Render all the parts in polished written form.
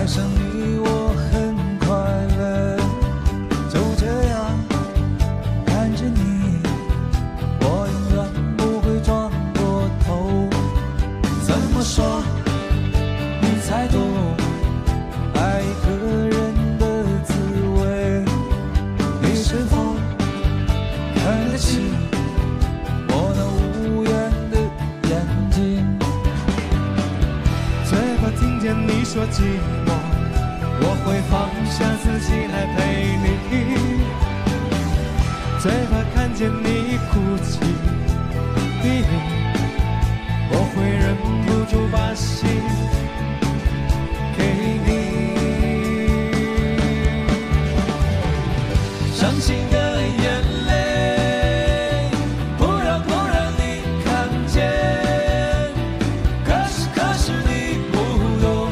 爱上你我很快乐，就这样看着你，我永远不会转过头。怎么说你才懂爱一个人的滋味？你是否看得起我那无缘的眼睛？ 最怕听见你说寂寞，我会放下自己来陪你。最怕看见你哭泣，我会忍不住把心给你。伤心的眼泪不让你看见，可是你不懂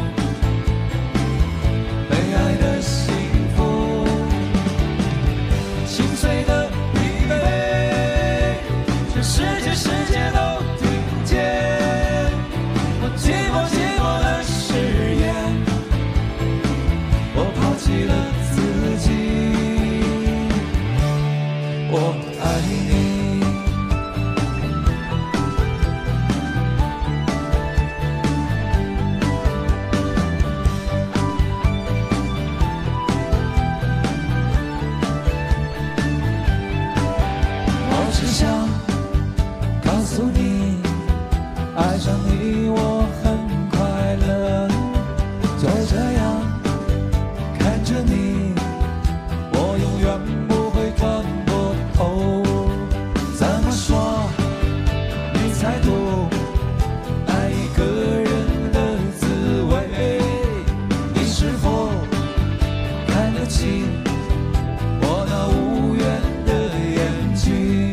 被爱的幸福，心碎的疲惫，全世界都听见。我寂寞的誓言，我抛弃了自己。我爱你， 我只想告诉你，爱上你我很快乐，就这样看着你，我永远不会转过头。怎么说你才懂爱一个人的滋味？你是否看得起我那无缘的眼睛？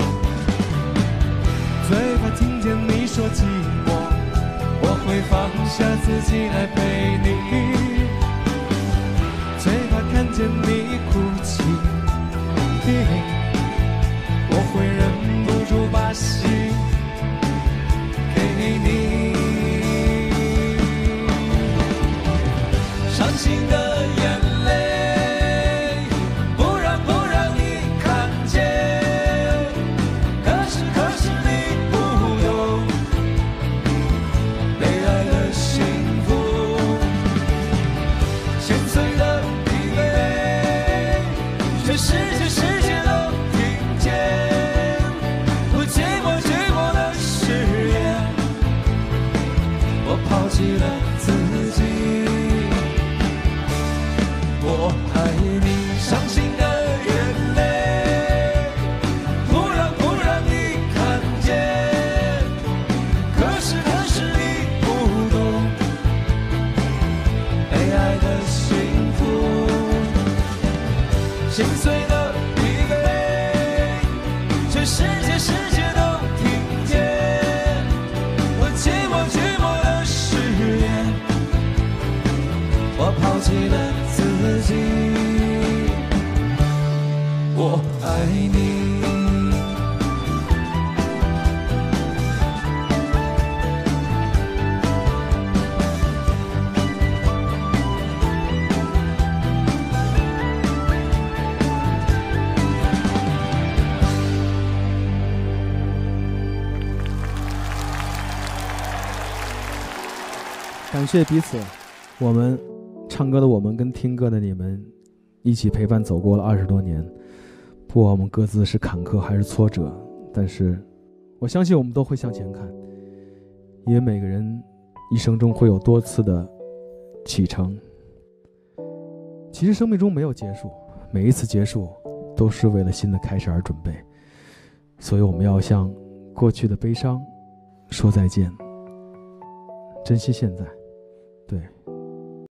最怕听见你说寂寞，我会放下自己来陪你。最怕看见你哭泣，我会忍不住把心给你。伤心的眼泪不让你看见，可是你不懂被爱的幸福，心碎的疲惫，全世界都听见。我寂寞的誓言，我抛弃了自己。我爱你，伤心的眼泪不让你看见，可是你不懂被爱的幸福，心碎的疲惫，全世界都听见。我寂寞的誓言，我抛弃了自己。我爱你。 感谢彼此，我们唱歌的我们跟听歌的你们一起陪伴走过了20多年，不管我们各自是坎坷还是挫折，但是我相信我们都会向前看，因为每个人一生中会有多次的启程。其实生命中没有结束，每一次结束都是为了新的开始而准备，所以我们要向过去的悲伤说再见，珍惜现在。对。